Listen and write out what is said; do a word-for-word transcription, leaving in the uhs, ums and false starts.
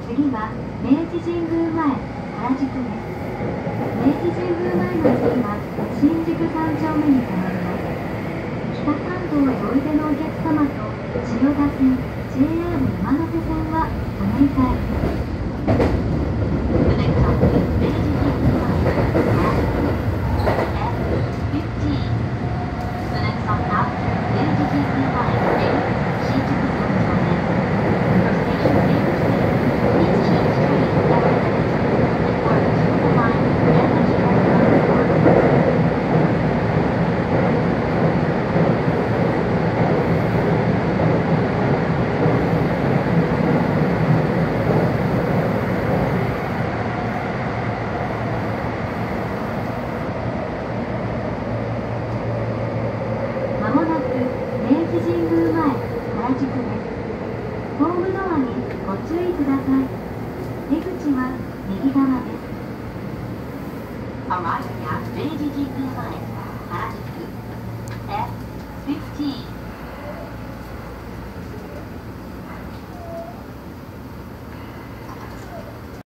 次は明治神宮前原宿です。明治神宮前の次は新宿三丁目に停まります。北関東へおいでのお客様と千代田線 ジェイアール 山手線は隣替えです。The next stop is 明治神宮前 エフフィフティーン The next stop now 明治神宮前 エイト 新宿三丁目 Your station is Please change train after the next for the Super Line and the J R platform. まもなく明治神宮前原宿です。ホームドアにご注意ください。出口は右側です。Arriving at 明治神宮前原宿 エフフィフティーン